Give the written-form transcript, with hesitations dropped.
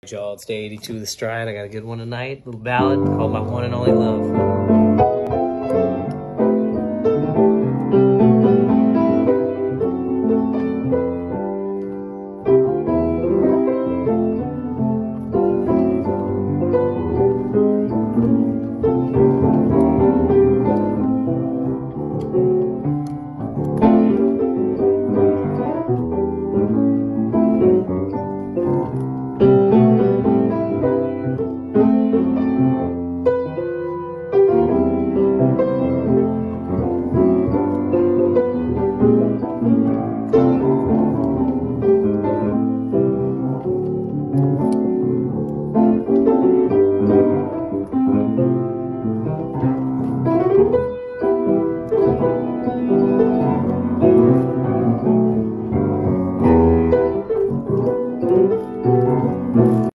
Y'all, it's day 82 of the Stride. I got a good one tonight. A little ballad called My One and Only Love.